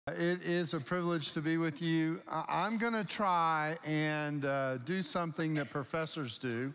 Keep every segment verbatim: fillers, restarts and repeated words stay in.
It is a privilege to be with you. I'm going to try and uh, do something that professors do.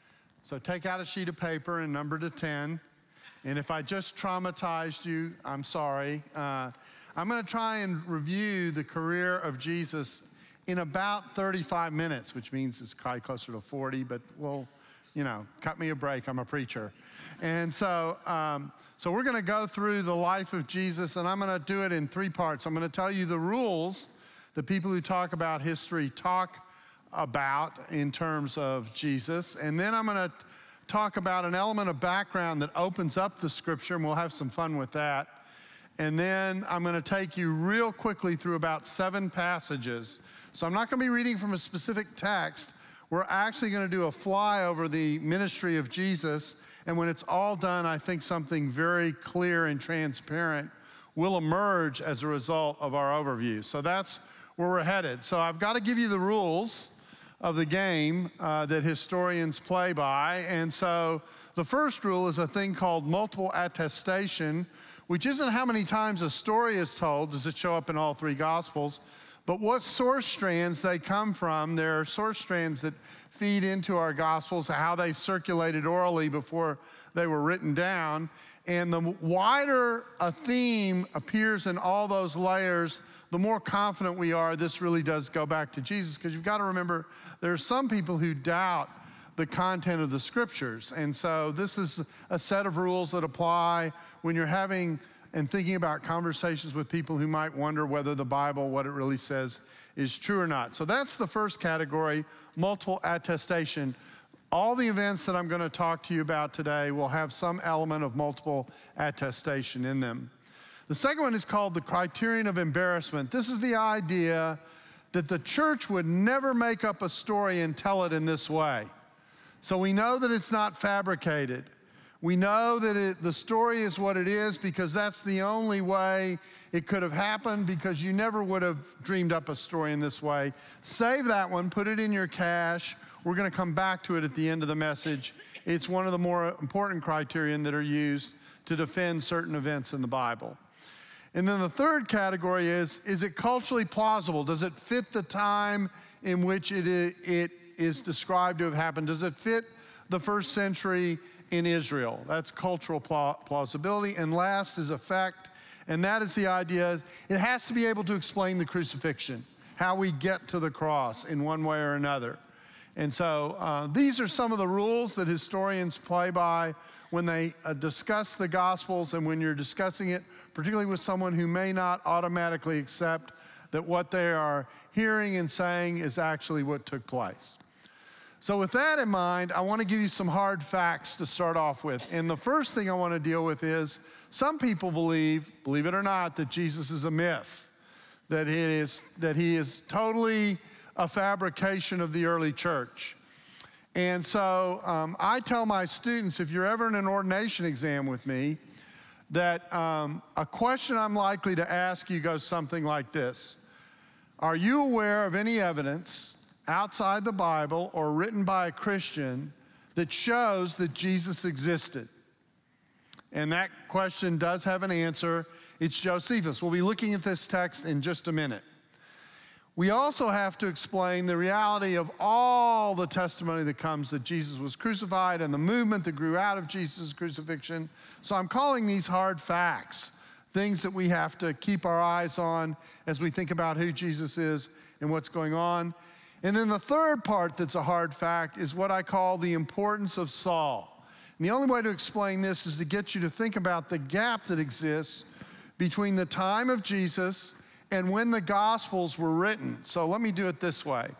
So take out a sheet of paper and number to ten. And if I just traumatized you, I'm sorry. Uh, I'm going to try and review the career of Jesus in about thirty-five minutes, which means it's probably closer to forty, but well, you know, cut me a break, I'm a preacher. And so, um, so we're gonna go through the life of Jesus, and I'm gonna do it in three parts. I'm gonna tell you the rules that people who talk about history talk about in terms of Jesus, and then I'm gonna talk about an element of background that opens up the scripture, and we'll have some fun with that. And then I'm gonna take you real quickly through about seven passages. So I'm not gonna be reading from a specific text. We're actually gonna do a flyover the ministry of Jesus, and when it's all done, I think something very clear and transparent will emerge as a result of our overview. So that's where we're headed. So I've gotta give you the rules of the game uh, that historians play by, and so the first rule is a thing called multiple attestation, which isn't how many times a story is told, does it show up in all three Gospels, but what source strands they come from. There are source strands that feed into our Gospels, how they circulated orally before they were written down. And the wider a theme appears in all those layers, the more confident we are this really does go back to Jesus. Because you've got to remember, there are some people who doubt the content of the scriptures. And so this is a set of rules that apply when you're having and thinking about conversations with people who might wonder whether the Bible, what it really says, is true or not. So that's the first category, multiple attestation. All the events that I'm going to talk to you about today will have some element of multiple attestation in them. The second one is called the criterion of embarrassment. This is the idea that the church would never make up a story and tell it in this way. So we know that it's not fabricated. We know that it, the story is what it is because that's the only way it could have happened, because you never would have dreamed up a story in this way. Save that one, put it in your cache. We're going to come back to it at the end of the message. It's one of the more important criterion that are used to defend certain events in the Bible. And then the third category is, is it culturally plausible? Does it fit the time in which it, it is described to have happened? Does it fit the first century in Israel? That's cultural plausibility. And last is effect, and that is the idea, it has to be able to explain the crucifixion, how we get to the cross in one way or another. And so uh, these are some of the rules that historians play by when they uh, discuss the Gospels, and when you're discussing it, particularly with someone who may not automatically accept that what they are hearing and saying is actually what took place. So with that in mind, I want to give you some hard facts to start off with. And the first thing I want to deal with is, some people believe, believe it or not, that Jesus is a myth, that it is, that he is totally a fabrication of the early church. And so um, I tell my students, if you're ever in an ordination exam with me, that um, a question I'm likely to ask you goes something like this. Are you aware of any evidence outside the Bible or written by a Christian that shows that Jesus existed? And that question does have an answer. It's Josephus. We'll be looking at this text in just a minute. We also have to explain the reality of all the testimony that comes that Jesus was crucified and the movement that grew out of Jesus' crucifixion. So I'm calling these hard facts, things that we have to keep our eyes on as we think about who Jesus is and what's going on. And then the third part that's a hard fact is what I call the importance of Saul. And the only way to explain this is to get you to think about the gap that exists between the time of Jesus and when the Gospels were written. So let me do it this way.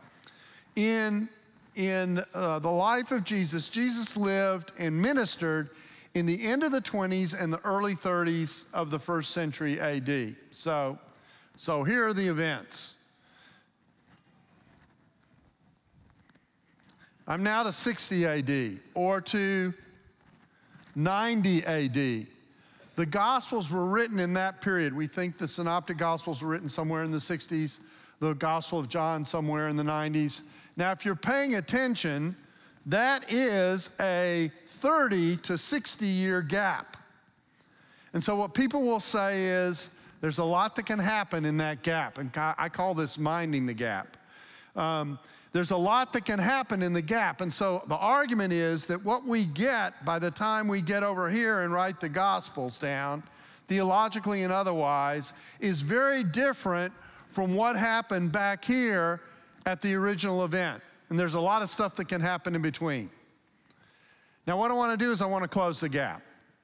In, in uh, the life of Jesus, Jesus lived and ministered in the end of the twenties and the early thirties of the first century A D. So, so here are the events. I'm now to sixty A D or to ninety A D. The Gospels were written in that period. We think the Synoptic Gospels were written somewhere in the sixties, the Gospel of John somewhere in the nineties. Now, if you're paying attention, that is a thirty to sixty year gap. And so what people will say is there's a lot that can happen in that gap, and I call this minding the gap. Um, there's a lot that can happen in the gap, and so the argument is that what we get by the time we get over here and write the Gospels down, theologically and otherwise, is very different from what happened back here at the original event. And there's a lot of stuff that can happen in between. Now, what I want to do is I want to close the gap.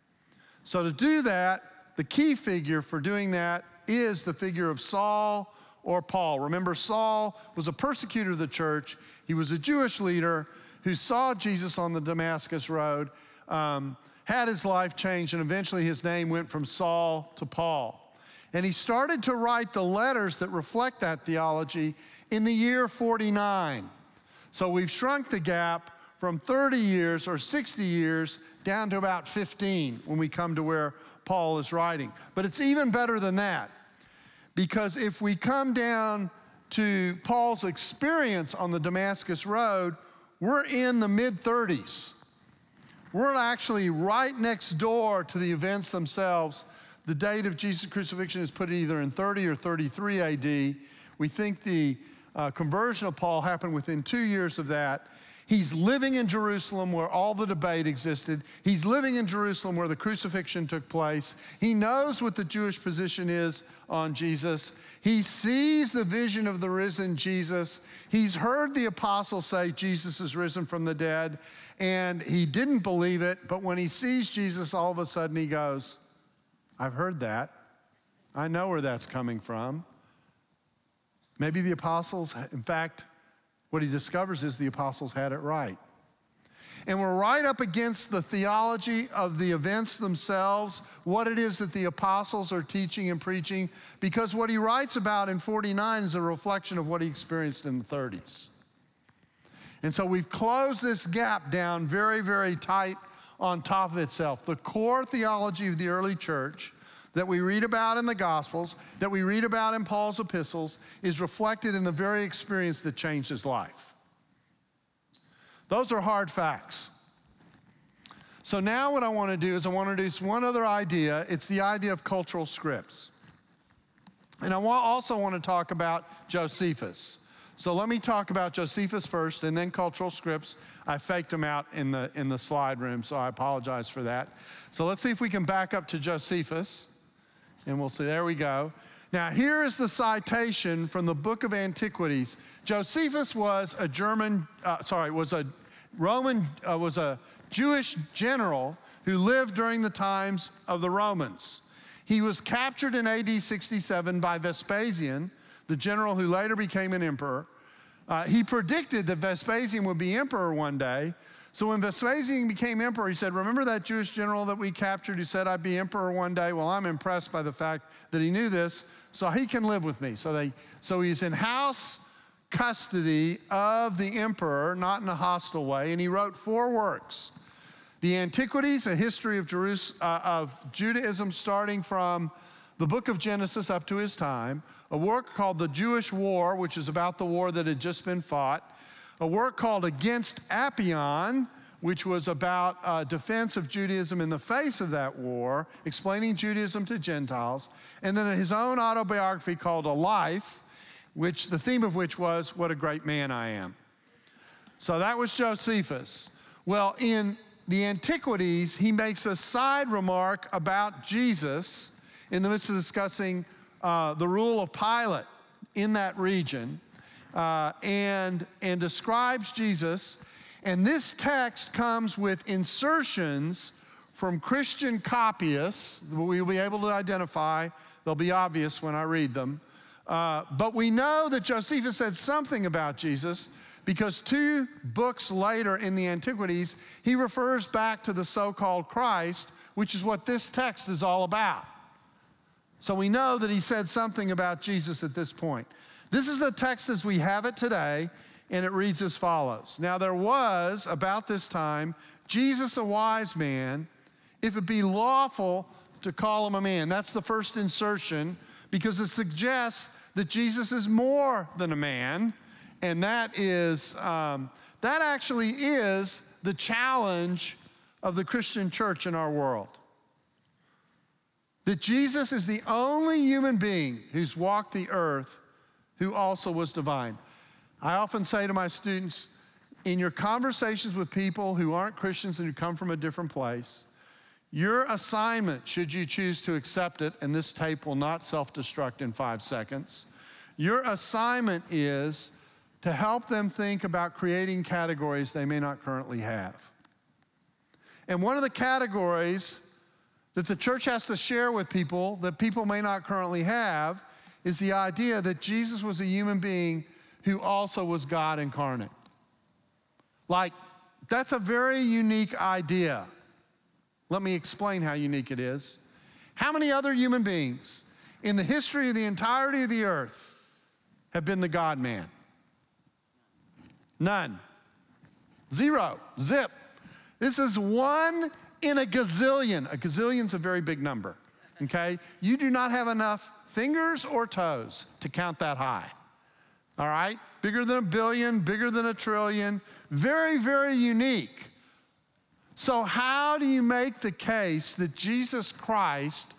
So to do that, the key figure for doing that is the figure of Saul or Paul. Remember, Saul was a persecutor of the church. He was a Jewish leader who saw Jesus on the Damascus Road, um, had his life changed, and eventually his name went from Saul to Paul. And he started to write the letters that reflect that theology in the year forty-nine. So we've shrunk the gap from thirty years or sixty years down to about fifteen when we come to where Paul is writing. But it's even better than that, because if we come down to Paul's experience on the Damascus Road, we're in the mid thirties. We're actually right next door to the events themselves. The date of Jesus' crucifixion is put either in thirty or thirty-three A D. We think the uh, conversion of Paul happened within two years of that. He's living in Jerusalem where all the debate existed. He's living in Jerusalem where the crucifixion took place. He knows what the Jewish position is on Jesus. He sees the vision of the risen Jesus. He's heard the apostles say Jesus is risen from the dead, and he didn't believe it, but when he sees Jesus, all of a sudden he goes, I've heard that. I know where that's coming from. Maybe the apostles, in fact, what he discovers is the apostles had it right. And we're right up against the theology of the events themselves, what it is that the apostles are teaching and preaching, because what he writes about in forty-nine is a reflection of what he experienced in the thirties. And so we've closed this gap down very, very tight on top of itself. The core theology of the early church that we read about in the Gospels, that we read about in Paul's epistles, is reflected in the very experience that changed his life. Those are hard facts. So now what I want to do is I want to introduce one other idea. It's the idea of cultural scripts. And I also want to talk about Josephus. So let me talk about Josephus first and then cultural scripts. I faked them out in the, in the slide room, so I apologize for that. So let's see if we can back up to Josephus. And we'll see, there we go. Now, here is the citation from the book of Antiquities. Josephus was a German, uh, sorry, was a Roman, uh, was a Jewish general who lived during the times of the Romans. He was captured in A D sixty-seven by Vespasian, the general who later became an emperor. Uh, he predicted that Vespasian would be emperor one day. So when Vespasian became emperor, he said, remember that Jewish general that we captured who said I'd be emperor one day? Well, I'm impressed by the fact that he knew this, so he can live with me. So, they, so he's in house custody of the emperor, not in a hostile way, and he wrote four works. The Antiquities, a history of, Jerus- uh, of Judaism starting from the book of Genesis up to his time, a work called The Jewish War, which is about the war that had just been fought, a work called Against Apion, which was about uh, defense of Judaism in the face of that war, explaining Judaism to Gentiles, and then his own autobiography called A Life, which the theme of which was, what a great man I am. So that was Josephus. Well, in the Antiquities, he makes a side remark about Jesus in the midst of discussing uh, the rule of Pilate in that region, uh, and, and describes Jesus. And this text comes with insertions from Christian copyists that we'll be able to identify. They'll be obvious when I read them. Uh, but we know that Josephus said something about Jesus because two books later in the Antiquities, he refers back to the so-called Christ, which is what this text is all about. So we know that he said something about Jesus at this point. This is the text as we have it today, and it reads as follows. Now there was, about this time, Jesus a wise man, if it be lawful to call him a man. That's the first insertion, because it suggests that Jesus is more than a man, and that is, um, that actually is the challenge of the Christian church in our world. that Jesus is the only human being who's walked the earth who also was divine. I often say to my students, in your conversations with people who aren't Christians and who come from a different place, your assignment, should you choose to accept it, and this tape will not self-destruct in five seconds, your assignment is to help them think about creating categories they may not currently have. And one of the categories that the church has to share with people that people may not currently have is the idea that Jesus was a human being who also was God incarnate. Like, that's a very unique idea. Let me explain how unique it is. How many other human beings in the history of the entirety of the earth have been the God-man? None. Zero. Zip. This is one in a gazillion. A gazillion's a very big number, okay? You do not have enough fingers or toes to count that high, all right? Bigger than a billion, bigger than a trillion. Very, very unique. So how do you make the case that Jesus Christ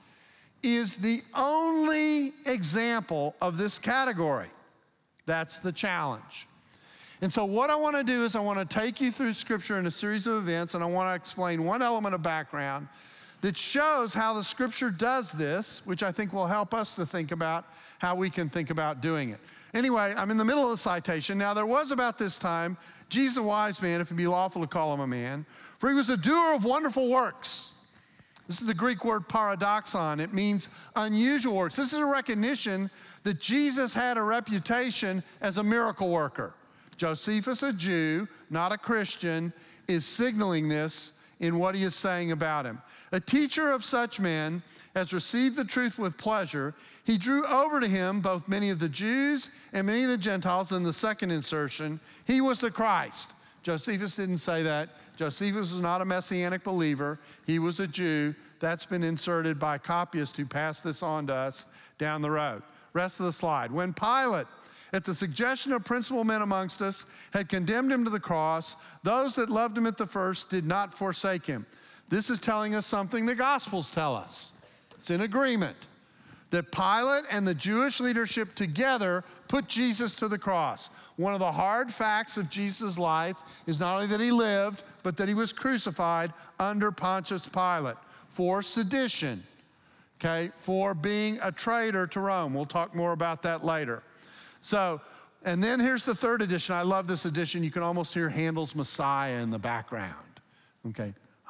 is the only example of this category? That's the challenge. And so what I want to do is I want to take you through Scripture in a series of events, and I want to explain one element of background that shows how the Scripture does this, which I think will help us to think about how we can think about doing it. Anyway, I'm in the middle of the citation. Now, there was about this time Jesus, a wise man, if it be lawful to call him a man, for he was a doer of wonderful works. This is the Greek word paradoxon. It means unusual works. This is a recognition that Jesus had a reputation as a miracle worker. Josephus, a Jew, not a Christian, is signaling this in what he is saying about him. A teacher of such men as received the truth with pleasure, he drew over to him both many of the Jews and many of the Gentiles. In the second insertion, he was the Christ. Josephus didn't say that. Josephus was not a messianic believer. He was a Jew. That's been inserted by copyists who passed this on to us down the road. Rest of the slide. When Pilate, at the suggestion of principal men amongst us, had condemned him to the cross, those that loved him at the first did not forsake him. This is telling us something the Gospels tell us. It's in agreement that Pilate and the Jewish leadership together put Jesus to the cross. One of the hard facts of Jesus' life is not only that he lived, but that he was crucified under Pontius Pilate for sedition, okay, for being a traitor to Rome. We'll talk more about that later. So, and then here's the third edition. I love this edition. You can almost hear Handel's Messiah in the background, okay.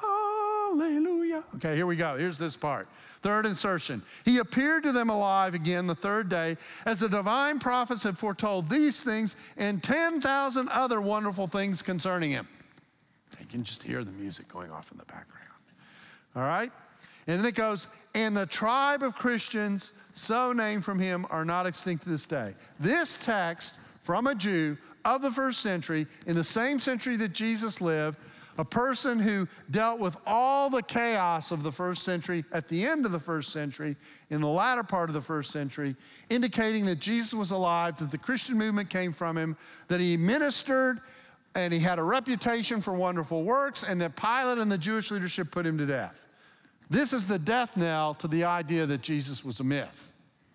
Hallelujah. Okay, here we go. Here's this part. Third insertion. He appeared to them alive again the third day, as the divine prophets had foretold these things and ten thousand other wonderful things concerning him. You can just hear the music going off in the background. All right? And then it goes, and the tribe of Christians so named from him are not extinct to this day. This text from a Jew of the first century, in the same century that Jesus lived, a person who dealt with all the chaos of the first century at the end of the first century, in the latter part of the first century, indicating that Jesus was alive, that the Christian movement came from him, that he ministered, and he had a reputation for wonderful works, and that Pilate and the Jewish leadership put him to death. This is the death knell to the idea that Jesus was a myth.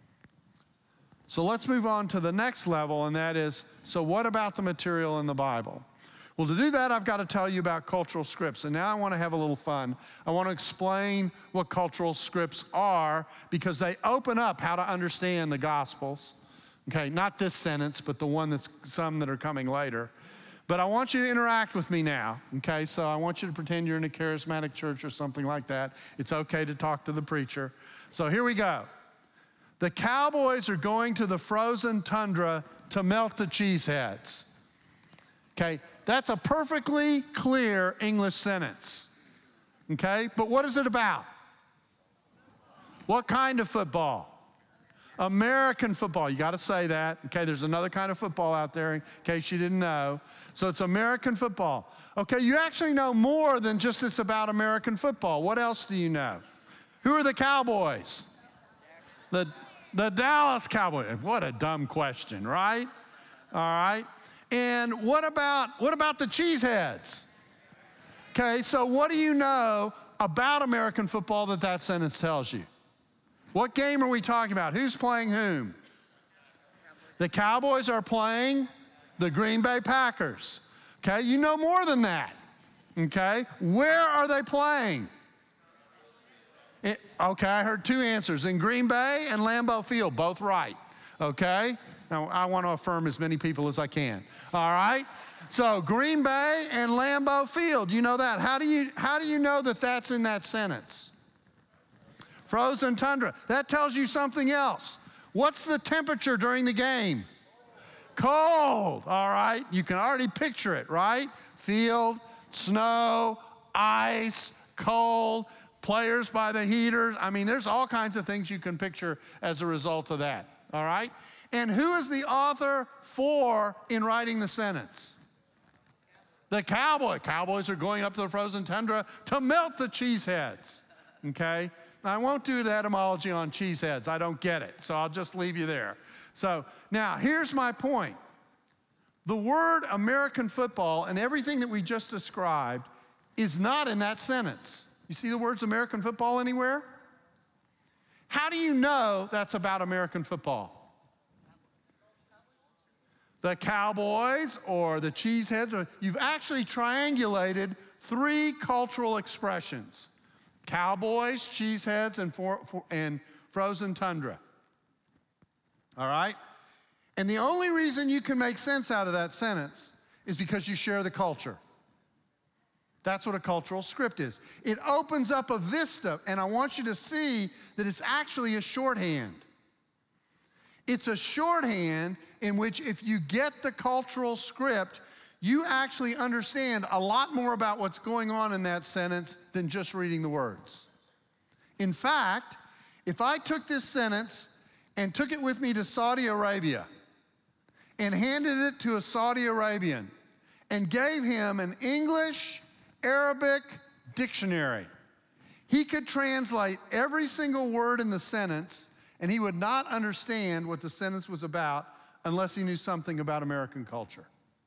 So let's move on to the next level, and that is, so what about the material in the Bible? Well, to do that, I've got to tell you about cultural scripts. And now I want to have a little fun. I want to explain what cultural scripts are, because they open up how to understand the Gospels. Okay, not this sentence, but the one that's some that are coming later. But I want you to interact with me now, okay? So I want you to pretend you're in a charismatic church or something like that. It's okay to talk to the preacher. So here we go. The cowboys are going to the frozen tundra to melt the cheeseheads. Okay, that's a perfectly clear English sentence. Okay, but what is it about? What kind of football? American football. You got to say that. Okay, there's another kind of football out there in case you didn't know. So it's American football. Okay, you actually know more than just it's about American football. What else do you know? Who are the Cowboys? The, the Dallas Cowboys. What a dumb question, right? All right. And what about, what about the Cheeseheads? Okay, so what do you know about American football that that sentence tells you? What game are we talking about? Who's playing whom? The Cowboys are playing the Green Bay Packers. Okay, you know more than that. Okay, where are they playing? It, okay, I heard two answers, in Green Bay and Lambeau Field, both right. Okay, now I want to affirm as many people as I can. All right, so Green Bay and Lambeau Field, you know that. How do you, how do you know that that's in that sentence? Frozen tundra. That tells you something else. What's the temperature during the game? Cold, all right? You can already picture it, right? Field, snow, ice, cold, players by the heaters. I mean, there's all kinds of things you can picture as a result of that, all right? And who is the author for in writing the sentence? The cowboy. Cowboys are going up to the frozen tundra to melt the cheeseheads, okay? I won't do the etymology on cheeseheads. I don't get it, so I'll just leave you there. So now, here's my point. The word American football and everything that we just described is not in that sentence. You see the words American football anywhere? How do you know that's about American football? The Cowboys or the cheeseheads, or you've actually triangulated three cultural expressions. Cowboys, cheeseheads, and, for, for, and frozen tundra. All right? And the only reason you can make sense out of that sentence is because you share the culture. That's what a cultural script is. It opens up a vista, and I want you to see that it's actually a shorthand. It's a shorthand in which if you get the cultural script, you actually understand a lot more about what's going on in that sentence than just reading the words. In fact, if I took this sentence and took it with me to Saudi Arabia and handed it to a Saudi Arabian and gave him an English, Arabic dictionary, he could translate every single word in the sentence, and he would not understand what the sentence was about unless he knew something about American culture.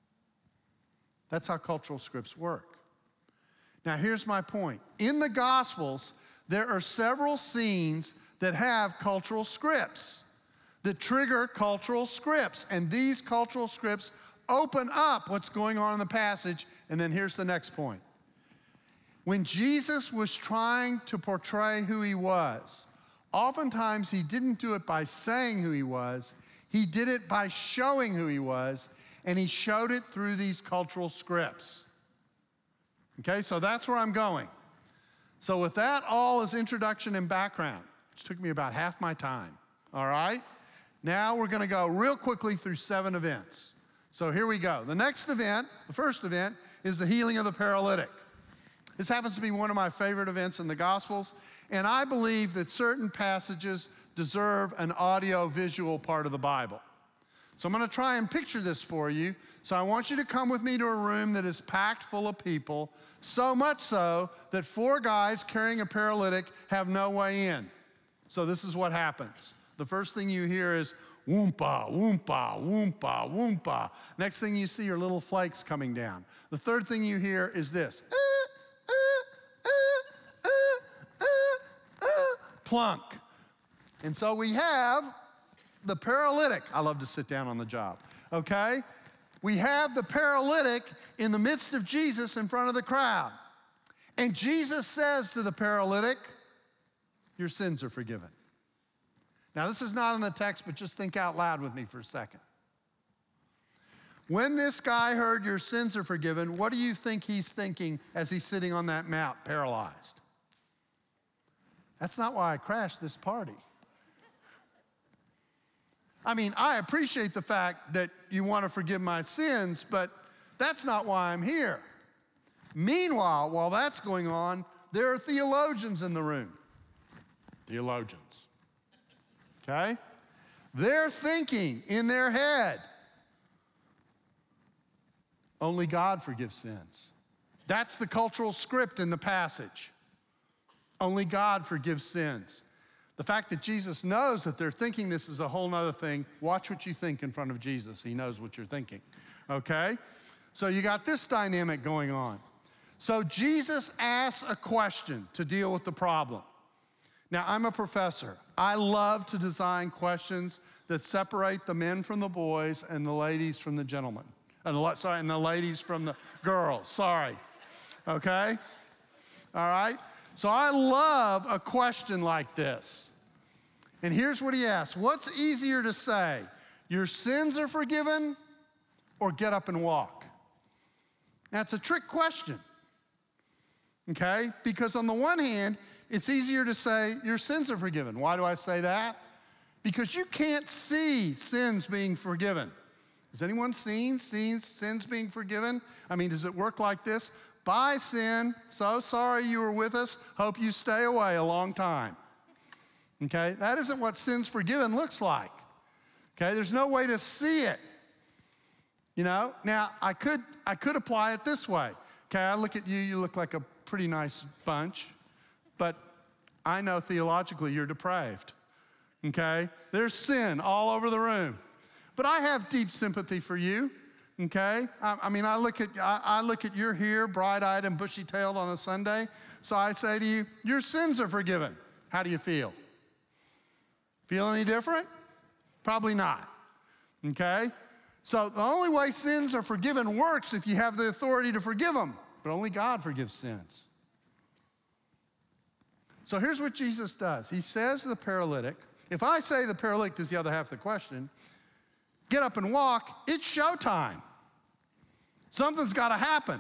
That's how cultural scripts work. Now, here's my point. In the Gospels, there are several scenes that have cultural scripts, that trigger cultural scripts. And these cultural scripts open up what's going on in the passage. And then here's the next point. When Jesus was trying to portray who he was, oftentimes he didn't do it by saying who he was. He did it by showing who he was. And he showed it through these cultural scripts. Okay, so that's where I'm going. So with that all as introduction and background, which took me about half my time, all right? Now we're gonna go real quickly through seven events. So here we go. The next event, the first event, is the healing of the paralytic. This happens to be one of my favorite events in the Gospels, and I believe that certain passages deserve an audio-visual part of the Bible. So I'm going to try and picture this for you. So I want you to come with me to a room that is packed full of people, so much so that four guys carrying a paralytic have no way in. So this is what happens. The first thing you hear is whoompa, whoompa, whoompa, whoompa. Next thing you see are little flakes coming down. The third thing you hear is this. Uh, uh, uh, uh, uh, uh, plunk. And so we have the paralytic. I love to sit down on the job, okay? We have the paralytic in the midst of Jesus in front of the crowd. And Jesus says to the paralytic, your sins are forgiven. Now, this is not in the text, but just think out loud with me for a second. When this guy heard your sins are forgiven, what do you think he's thinking as he's sitting on that mount, paralyzed? That's not why I crashed this party. I mean, I appreciate the fact that you want to forgive my sins, but that's not why I'm here. Meanwhile, while that's going on, there are theologians in the room. Theologians. Okay? They're thinking in their head, only God forgives sins. That's the cultural script in the passage. Only God forgives sins. The fact that Jesus knows that they're thinking this is a whole nother thing. Watch what you think in front of Jesus. He knows what you're thinking, okay? So you got this dynamic going on. So Jesus asks a question to deal with the problem. Now, I'm a professor. I love to design questions that separate the men from the boys and the ladies from the gentlemen. And the, sorry, and the ladies from the girls, sorry. Okay? All right? So I love a question like this. And here's what he asks. What's easier to say? Your sins are forgiven or get up and walk? That's a trick question. Okay? Because on the one hand, it's easier to say your sins are forgiven. Why do I say that? Because you can't see sins being forgiven. Has anyone seen, seen sins being forgiven? I mean, does it work like this? Bye, sin. So sorry you were with us. Hope you stay away a long time. Okay? That isn't what sins forgiven looks like. Okay? There's no way to see it. You know? Now, I could, I could apply it this way. Okay, I look at you, you look like a pretty nice bunch. But I know theologically you're depraved, okay? There's sin all over the room. But I have deep sympathy for you, okay? I, I mean, I look at I, I look at your hair, bright-eyed and bushy-tailed on a Sunday, so I say to you, your sins are forgiven. How do you feel? Feel any different? Probably not, okay? So the only way sins are forgiven works if you have the authority to forgive them, but only God forgives sins. So here's what Jesus does. He says to the paralytic, if I say the paralytic is the other half of the question, get up and walk, it's showtime. Something's got to happen.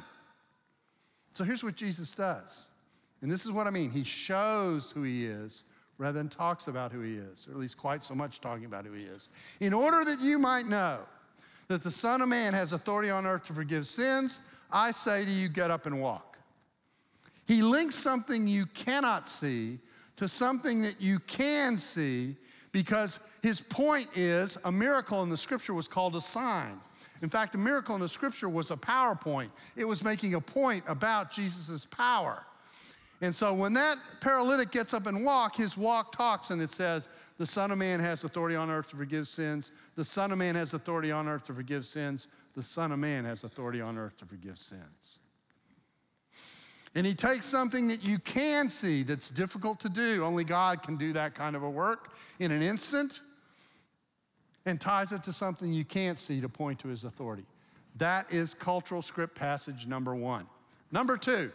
So here's what Jesus does. And this is what I mean. He shows who he is rather than talks about who he is, or at least quite so much talking about who he is. In order that you might know that the Son of Man has authority on earth to forgive sins, I say to you, get up and walk. He links something you cannot see to something that you can see, because his point is a miracle in the scripture was called a sign. In fact, a miracle in the scripture was a PowerPoint. It was making a point about Jesus' power. And so when that paralytic gets up and walks, his walk talks, and it says, the Son of Man has authority on earth to forgive sins. The Son of Man has authority on earth to forgive sins. The Son of Man has authority on earth to forgive sins. And he takes something that you can see that's difficult to do. Only God can do that kind of a work in an instant, and ties it to something you can't see to point to his authority. That is cultural script passage number one. Number two.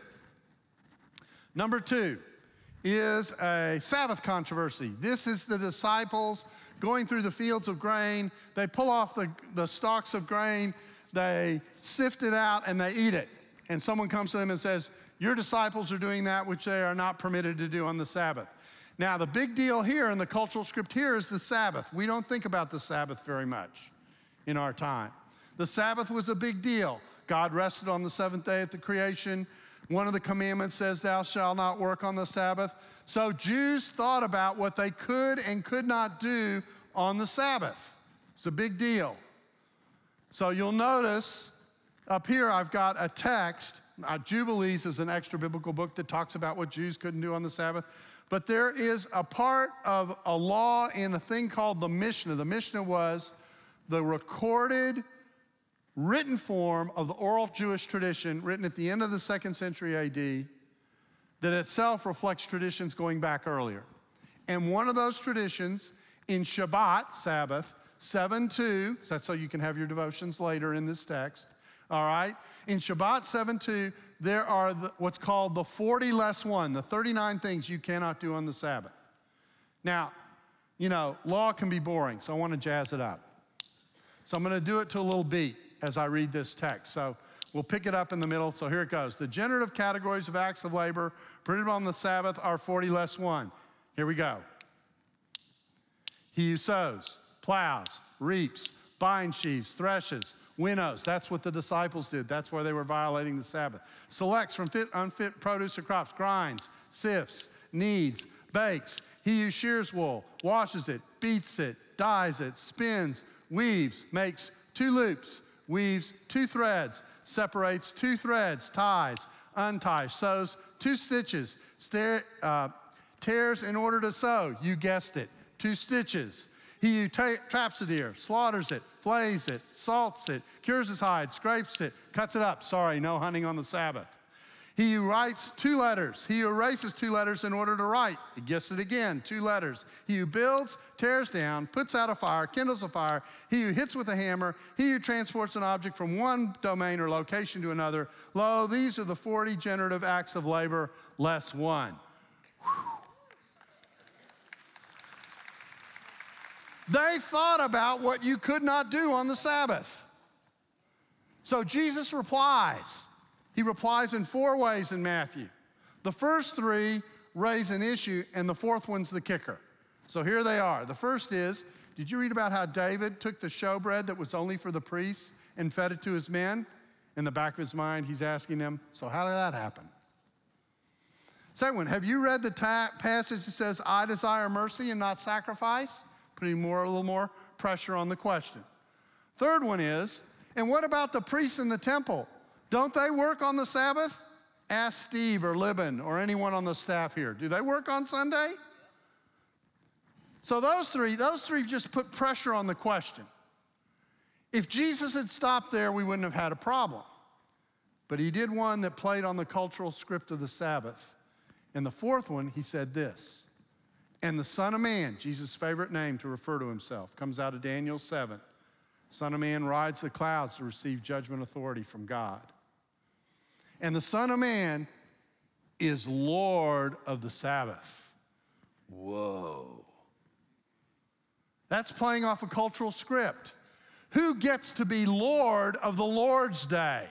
Number two is a Sabbath controversy. This is the disciples going through the fields of grain. They pull off the, the stalks of grain, they sift it out, and they eat it. And someone comes to them and says, your disciples are doing that which they are not permitted to do on the Sabbath. Now, the big deal here in the cultural script here is the Sabbath. We don't think about the Sabbath very much in our time. The Sabbath was a big deal. God rested on the seventh day at the creation. One of the commandments says, thou shalt not work on the Sabbath. So Jews thought about what they could and could not do on the Sabbath. It's a big deal. So you'll notice up here I've got a text. Uh, Jubilees is an extra biblical book that talks about what Jews couldn't do on the Sabbath. But there is a part of a law in a thing called the Mishnah. The Mishnah was the recorded written form of the oral Jewish tradition written at the end of the second century A D that itself reflects traditions going back earlier. And one of those traditions in Shabbat, Sabbath, seven two, so that's so you can have your devotions later in this text, all right? In Shabbat seven two, there are the, what's called the forty less one, the thirty-nine things you cannot do on the Sabbath. Now, you know, law can be boring, so I want to jazz it up. So I'm going to do it to a little beat as I read this text. So we'll pick it up in the middle. So here it goes. The generative categories of acts of labor permitted on the Sabbath are forty less one. Here we go. He who sows, plows, reaps, binds sheaves, threshes, winnows. That's what the disciples did. That's where they were violating the Sabbath. Selects from fit, unfit produce or crops, grinds, sifts, kneads, bakes. He who shears wool, washes it, beats it, dyes it, spins, weaves, makes two loops, weaves two threads, separates two threads, ties, unties, sews two stitches, stare, uh, tears in order to sew. You guessed it, two stitches. He who traps a deer, slaughters it, flays it, salts it, cures his hide, scrapes it, cuts it up. Sorry, no hunting on the Sabbath. He who writes two letters. He who erases two letters in order to write. He gets it again, two letters. He who builds, tears down, puts out a fire, kindles a fire. He who hits with a hammer. He who transports an object from one domain or location to another. Lo, these are the forty generative acts of labor, less one. Whew. They thought about what you could not do on the Sabbath. So Jesus replies. He replies in four ways in Matthew. The first three raise an issue, and the fourth one's the kicker. So here they are. The first is, did you read about how David took the showbread that was only for the priests and fed it to his men? In the back of his mind, he's asking them, so how did that happen? Second one, have you read the ta- passage that says, I desire mercy and not sacrifice? Putting more, a little more pressure on the question. Third one is, and what about the priests in the temple? Don't they work on the Sabbath? Ask Steve or Libin or anyone on the staff here. Do they work on Sunday? So those three, those three just put pressure on the question. If Jesus had stopped there, we wouldn't have had a problem. But he did one that played on the cultural script of the Sabbath. And the fourth one, he said this. And the Son of Man, Jesus' favorite name to refer to himself, comes out of Daniel seven. Son of Man rides the clouds to receive judgment authority from God. And the Son of Man is Lord of the Sabbath. Whoa. That's playing off a cultural script. Who gets to be Lord of the Lord's Day?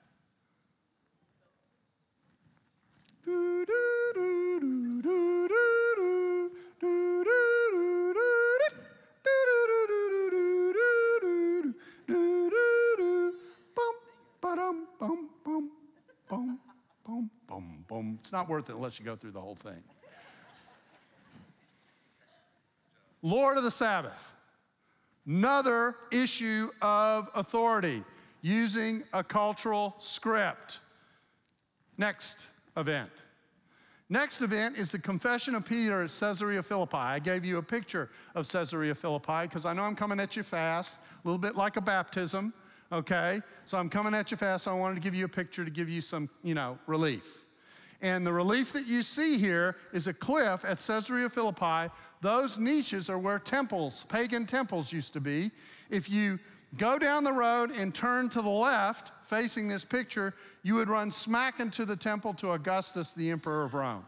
It's not worth it unless you go through the whole thing. Lord of the Sabbath. Another issue of authority, using a cultural script. Next event. Next event is the confession of Peter at Caesarea Philippi. I gave you a picture of Caesarea Philippi because I know I'm coming at you fast, a little bit like a baptism, okay? So I'm coming at you fast, so I wanted to give you a picture to give you some, you know, relief. And the relief that you see here is a cliff at Caesarea Philippi. Those niches are where temples, pagan temples used to be. If you go down the road and turn to the left, facing this picture, you would run smack into the temple to Augustus, the emperor of Rome.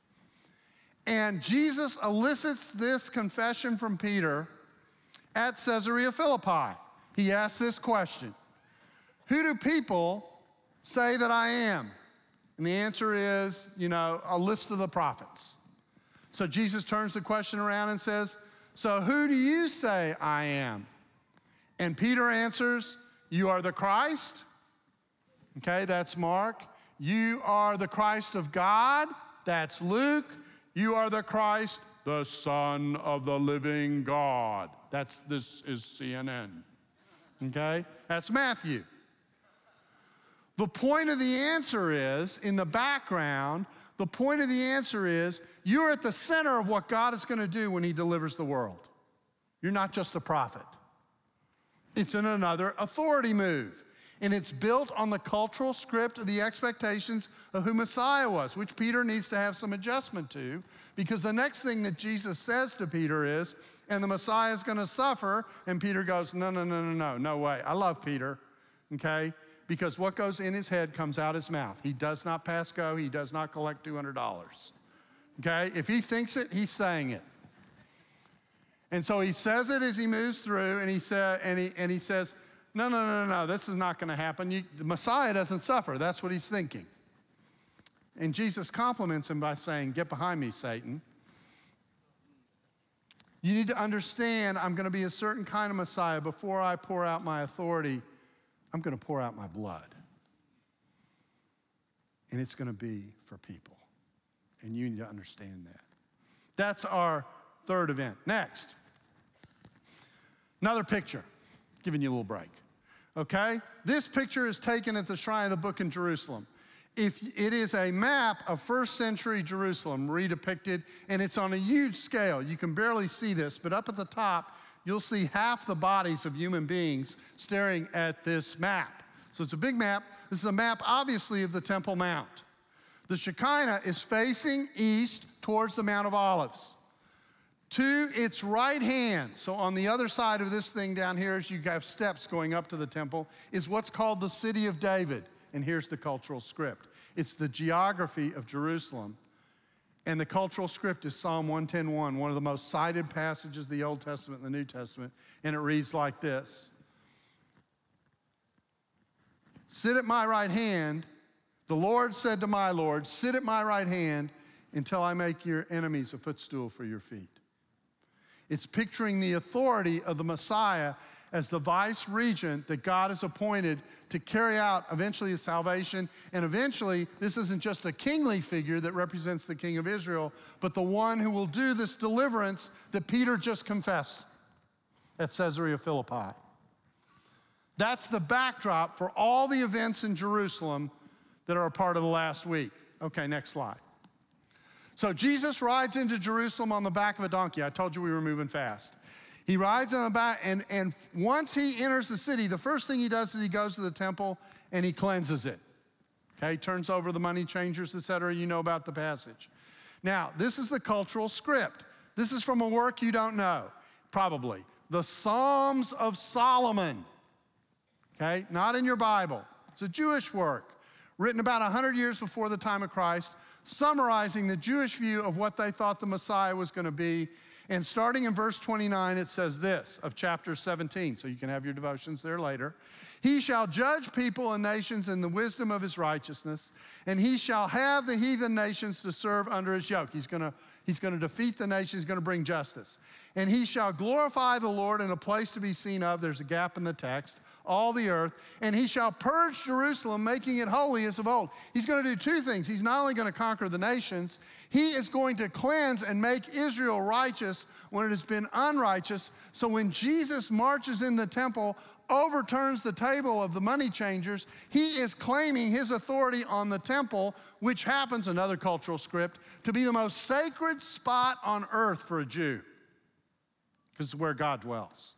And Jesus elicits this confession from Peter at Caesarea Philippi. He asks this question, who do people say that I am? And the answer is, you know, a list of the prophets. So Jesus turns the question around and says, so who do you say I am? And Peter answers, you are the Christ. Okay, that's Mark. You are the Christ of God. That's Luke. You are the Christ, the Son of the living God. That's, this is C N N. Okay, that's Matthew. The point of the answer is, in the background, the point of the answer is, you're at the center of what God is going to do when he delivers the world. You're not just a prophet. It's in another authority move. And it's built on the cultural script of the expectations of who Messiah was, which Peter needs to have some adjustment to, because the next thing that Jesus says to Peter is, and the Messiah is going to suffer, and Peter goes, no, no, no, no, no, no way. I love Peter, okay? Because what goes in his head comes out his mouth. He does not pass go. He does not collect two hundred dollars. Okay? If he thinks it, he's saying it. And so he says it as he moves through, and he, sa- and he, and he says, no, no, no, no, no, this is not going to happen. You, the Messiah doesn't suffer. That's what he's thinking. And Jesus compliments him by saying, get behind me, Satan. You need to understand I'm going to be a certain kind of Messiah. Before I pour out my authority, I'm going to pour out my blood. And it's going to be for people. And you need to understand that. That's our third event. Next. Another picture. Giving you a little break. Okay? This picture is taken at the Shrine of the Book in Jerusalem. If it is a map of first century Jerusalem redepicted, and it's on a huge scale. You can barely see this, but up at the top, you'll see half the bodies of human beings staring at this map. So it's a big map. This is a map, obviously, of the Temple Mount. The Shekinah is facing east towards the Mount of Olives. To its right hand, so on the other side of this thing down here, as you have steps going up to the temple, is what's called the City of David. And here's the cultural script. It's the geography of Jerusalem. And the cultural script is Psalm one ten one, one of the most cited passages of the Old Testament and the New Testament. And it reads like this. Sit at my right hand. The Lord said to my Lord, sit at my right hand until I make your enemies a footstool for your feet. It's picturing the authority of the Messiah as the vice regent that God has appointed to carry out eventually his salvation. And eventually, this isn't just a kingly figure that represents the king of Israel, but the one who will do this deliverance that Peter just confessed at Caesarea Philippi. That's the backdrop for all the events in Jerusalem that are a part of the last week. Okay, next slide. So Jesus rides into Jerusalem on the back of a donkey. I told you we were moving fast. He rides on the back, and, and once he enters the city, the first thing he does is he goes to the temple and he cleanses it. Okay, turns over the money changers, et cetera. You know about the passage. Now, this is the cultural script. This is from a work you don't know, probably. The Psalms of Solomon. Okay, not in your Bible. It's a Jewish work written about one hundred years before the time of Christ, summarizing the Jewish view of what they thought the Messiah was going to be. And starting in verse twenty-nine, it says this of chapter seventeen, so you can have your devotions there later. He shall judge people and nations in the wisdom of his righteousness, and he shall have the heathen nations to serve under his yoke. He's going to He's going to defeat the nations. He's going to bring justice. And he shall glorify the Lord in a place to be seen of. There's a gap in the text. All the earth. And he shall purge Jerusalem, making it holy as of old. He's going to do two things. He's not only going to conquer the nations, he is going to cleanse and make Israel righteous when it has been unrighteous. So when Jesus marches in the temple, overturns the table of the money changers, he is claiming his authority on the temple, which happens, another cultural script, to be the most sacred spot on earth for a Jew, because it's where God dwells.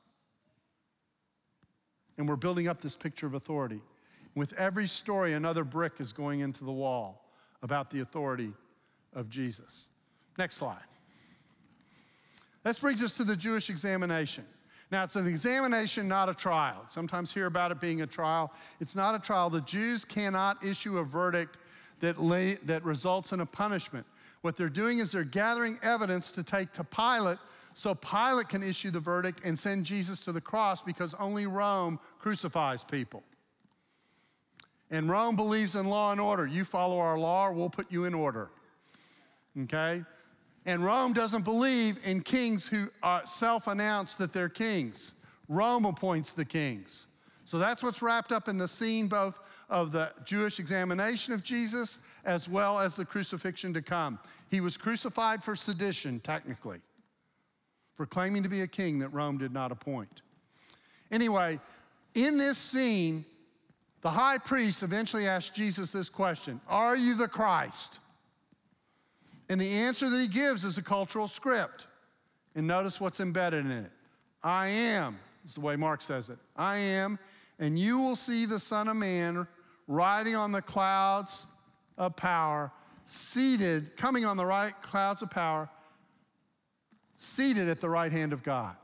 And we're building up this picture of authority. With every story, another brick is going into the wall about the authority of Jesus. Next slide. This brings us to the Jewish examination. Now, it's an examination, not a trial. Sometimes hear about it being a trial. It's not a trial. The Jews cannot issue a verdict that, lay, that results in a punishment. What they're doing is they're gathering evidence to take to Pilate so Pilate can issue the verdict and send Jesus to the cross, because only Rome crucifies people. And Rome believes in law and order. You follow our law, or we'll put you in order. Okay? And Rome doesn't believe in kings who uh, self-announce that they're kings. Rome appoints the kings. So that's what's wrapped up in the scene, both of the Jewish examination of Jesus as well as the crucifixion to come. He was crucified for sedition, technically, for claiming to be a king that Rome did not appoint. Anyway, in this scene, the high priest eventually asked Jesus this question: are you the Christ? And the answer that he gives is a cultural script. And notice what's embedded in it. I am, is the way Mark says it. I am, and you will see the Son of Man riding on the clouds of power, seated, coming on the right clouds of power, seated at the right hand of God.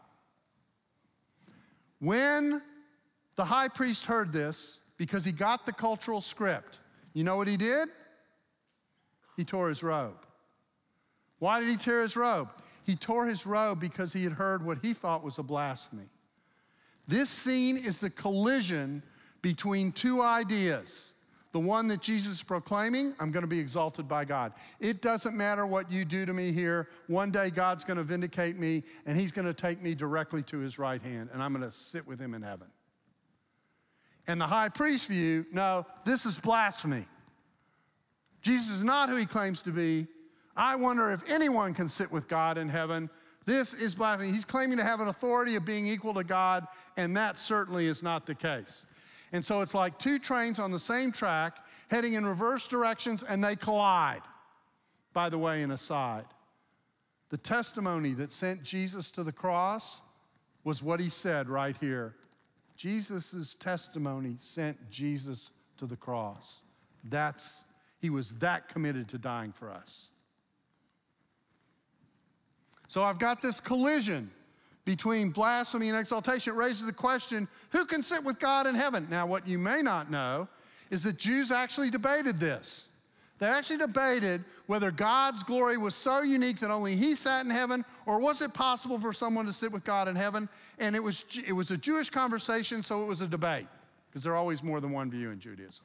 When the high priest heard this, because he got the cultural script, you know what he did? He tore his robe. Why did he tear his robe? He tore his robe because he had heard what he thought was a blasphemy. This scene is the collision between two ideas. The one that Jesus is proclaiming, I'm going to be exalted by God. It doesn't matter what you do to me here. One day God's going to vindicate me, and he's going to take me directly to his right hand, and I'm going to sit with him in heaven. And the high priest view, no, this is blasphemy. Jesus is not who he claims to be. I wonder if anyone can sit with God in heaven. This is blasphemy. He's claiming to have an authority of being equal to God, and that certainly is not the case. And so it's like two trains on the same track heading in reverse directions, and they collide. By the way, an aside, the testimony that sent Jesus to the cross was what he said right here. Jesus' testimony sent Jesus to the cross. That's He was that committed to dying for us. So I've got this collision between blasphemy and exaltation. It raises the question, who can sit with God in heaven? Now, what you may not know is that Jews actually debated this. They actually debated whether God's glory was so unique that only he sat in heaven, or was it possible for someone to sit with God in heaven? And it was, it was a Jewish conversation, so it was a debate, because there are always more than one view in Judaism.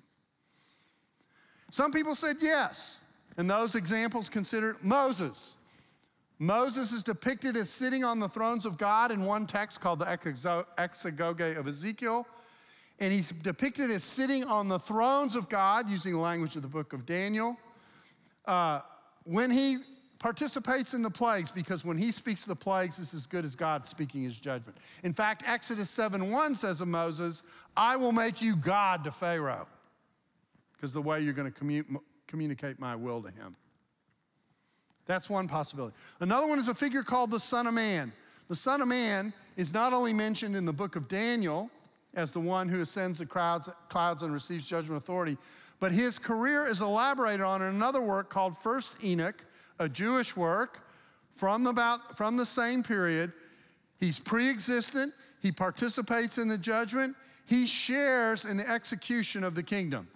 Some people said yes, and those examples considered Moses. Moses is depicted as sitting on the thrones of God in one text called the Exegoge of Ezekiel. And he's depicted as sitting on the thrones of God, using the language of the book of Daniel, uh, when he participates in the plagues, because when he speaks the plagues, it's as good as God speaking his judgment. In fact, Exodus seven one says of Moses, I will make you God to Pharaoh, because the way you're going to commu- communicate my will to him. That's one possibility. Another one is a figure called the Son of Man. The Son of Man is not only mentioned in the book of Daniel as the one who ascends the clouds, clouds and receives judgment authority, but his career is elaborated on in another work called First Enoch, a Jewish work from about from the same period. He's pre-existent. He participates in the judgment. He shares in the execution of the kingdom.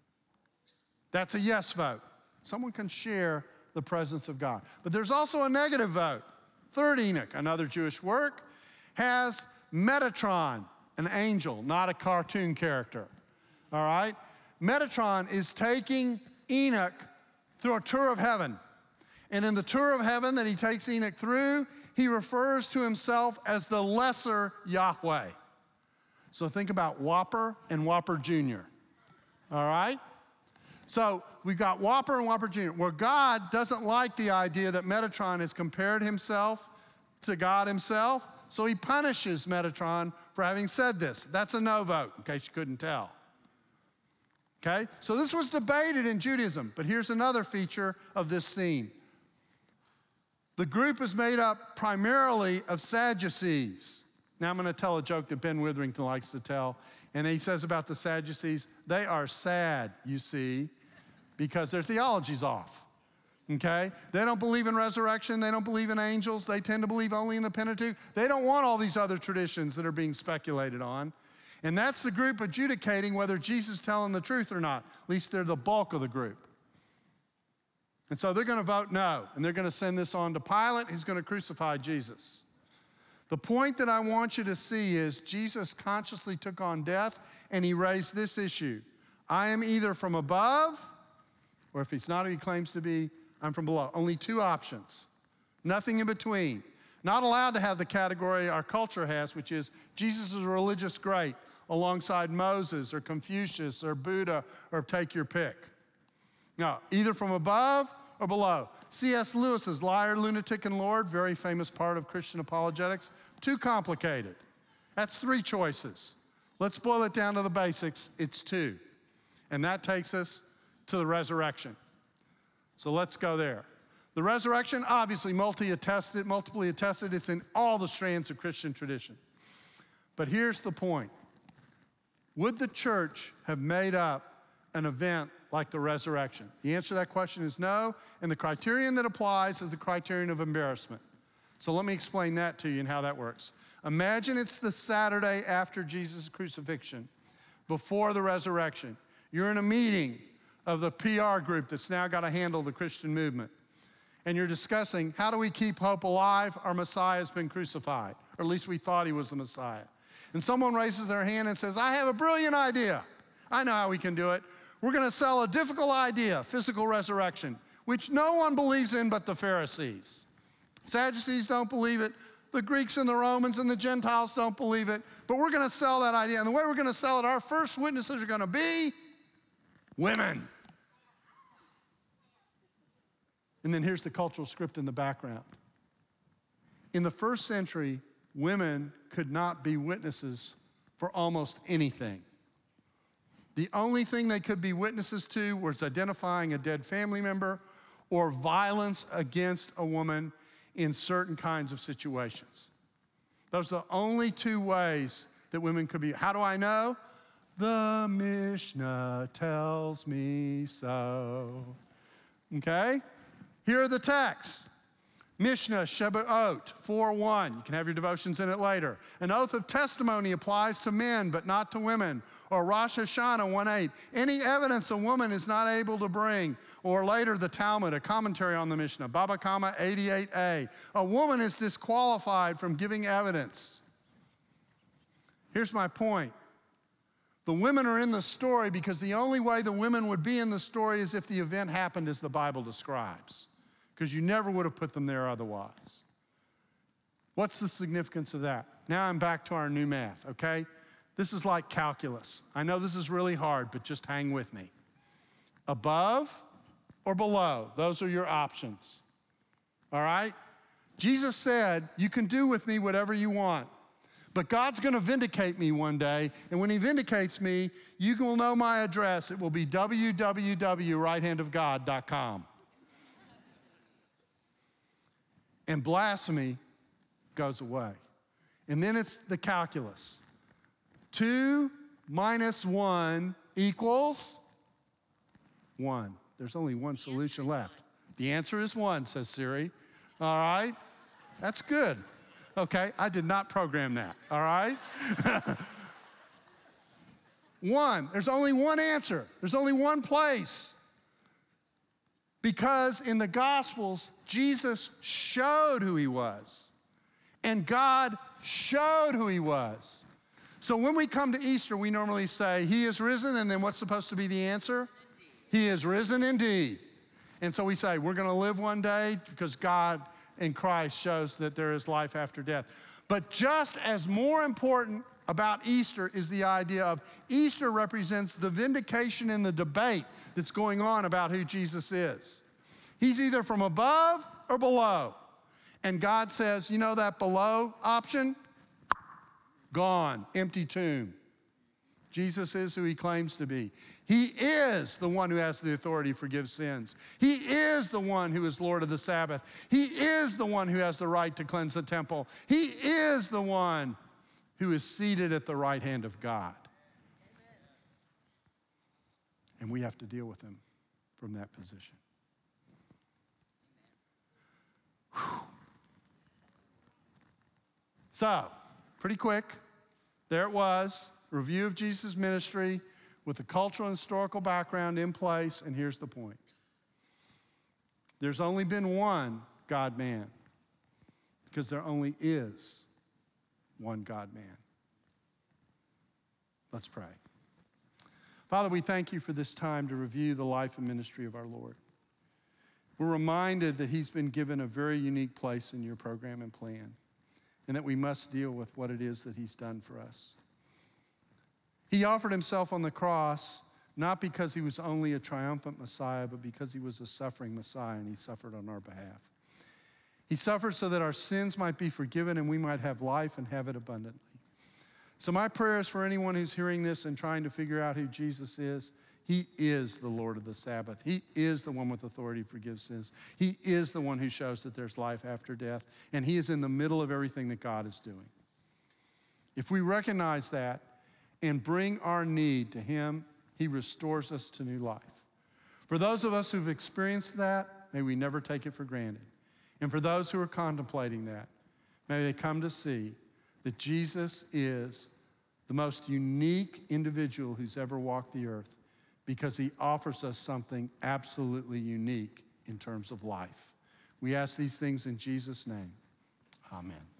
That's a yes vote. Someone can share the presence of God. But there's also a negative vote. Third Enoch, another Jewish work, has Metatron, an angel, not a cartoon character. All right? Metatron is taking Enoch through a tour of heaven. And in the tour of heaven that he takes Enoch through, he refers to himself as the lesser Yahweh. So think about Whopper and Whopper Junior All right? So we've got Whopper and Whopper Junior, where God doesn't like the idea that Metatron has compared himself to God himself, so he punishes Metatron for having said this. That's a no vote, in case you couldn't tell. Okay? So this was debated in Judaism, but here's another feature of this scene. The group is made up primarily of Sadducees. Now I'm going to tell a joke that Ben Witherington likes to tell, and he says about the Sadducees, they are sad, you see, because their theology's off. Okay? They don't believe in resurrection. They don't believe in angels. They tend to believe only in the Pentateuch. They don't want all these other traditions that are being speculated on. And that's the group adjudicating whether Jesus is telling the truth or not. At least they're the bulk of the group. And so they're going to vote no. And they're going to send this on to Pilate, who's going to crucify Jesus. The point that I want you to see is Jesus consciously took on death, and he raised this issue. I am either from above, or if he's not who he claims to be, I'm from below. Only two options. Nothing in between. Not allowed to have the category our culture has, which is Jesus is a religious great alongside Moses or Confucius or Buddha, or take your pick. No, either from above or below. C S Lewis's Liar, Lunatic, and Lord, very famous part of Christian apologetics. Too complicated. That's three choices. Let's boil it down to the basics. It's two. And that takes us to the resurrection. So let's go there. The resurrection, obviously multi-attested, multiply attested. It's in all the strands of Christian tradition. But here's the point. Would the church have made up an event like the resurrection? The answer to that question is no, and the criterion that applies is the criterion of embarrassment. So let me explain that to you and how that works. Imagine it's the Saturday after Jesus' crucifixion, before the resurrection. You're in a meeting of the P R group that's now got to handle the Christian movement. And you're discussing, how do we keep hope alive? Our Messiah has been crucified, or at least we thought he was the Messiah. And someone raises their hand and says, I have a brilliant idea. I know how we can do it. We're going to sell a difficult idea, physical resurrection, which no one believes in but the Pharisees. Sadducees don't believe it. The Greeks and the Romans and the Gentiles don't believe it. But we're going to sell that idea. And the way we're going to sell it, our first witnesses are going to be women. And then here's the cultural script in the background. In the first century, women could not be witnesses for almost anything. The only thing they could be witnesses to was identifying a dead family member or violence against a woman in certain kinds of situations. Those are the only two ways that women could be. How do I know? The Mishnah tells me so. Okay? Here are the texts. Mishnah Shebaot four one. You can have your devotions in it later. An oath of testimony applies to men, but not to women. Or Rosh Hashanah one eight. Any evidence a woman is not able to bring. Or later the Talmud, a commentary on the Mishnah, Baba Kama eighty-eight A. A woman is disqualified from giving evidence. Here's my point. The women are in the story because the only way the women would be in the story is if the event happened as the Bible describes, because you never would have put them there otherwise. What's the significance of that? Now I'm back to our new math, okay? This is like calculus. I know this is really hard, but just hang with me. Above or below, those are your options, all right? Jesus said, you can do with me whatever you want. But God's going to vindicate me one day, and when he vindicates me, you will know my address. It will be w w w dot right hand of god dot com. And blasphemy goes away. And then it's the calculus. Two minus one equals one. There's only one solution left. The answer is one, says Siri. All right? That's good. Okay, I did not program that, all right? One, there's only one answer. There's only one place. Because in the Gospels, Jesus showed who he was. And God showed who he was. So when we come to Easter, we normally say, he is risen, and then what's supposed to be the answer? Indeed. He is risen indeed. And so we say, we're gonna live one day because God in Christ shows that there is life after death. But just as more important about Easter is the idea of Easter represents the vindication and the debate that's going on about who Jesus is. He's either from above or below. And God says, you know that below option? Gone, empty tomb. Jesus is who he claims to be. He is the one who has the authority to forgive sins. He is the one who is Lord of the Sabbath. He is the one who has the right to cleanse the temple. He is the one who is seated at the right hand of God. Amen. And we have to deal with him from that position. Whew. So, pretty quick, there it was. Review of Jesus' ministry with the cultural and historical background in place, and here's the point. There's only been one God-man because there only is one God-man. Let's pray. Father, we thank you for this time to review the life and ministry of our Lord. We're reminded that he's been given a very unique place in your program and plan, and that we must deal with what it is that he's done for us. He offered himself on the cross, not because he was only a triumphant Messiah, but because he was a suffering Messiah, and he suffered on our behalf. He suffered so that our sins might be forgiven and we might have life and have it abundantly. So my prayer is for anyone who's hearing this and trying to figure out who Jesus is. He is the Lord of the Sabbath. He is the one with authority to forgive sins. He is the one who shows that there's life after death, and he is in the middle of everything that God is doing. If we recognize that, and bring our need to him, he restores us to new life. For those of us who've experienced that, may we never take it for granted. And for those who are contemplating that, may they come to see that Jesus is the most unique individual who's ever walked the earth, because he offers us something absolutely unique in terms of life. We ask these things in Jesus' name. Amen.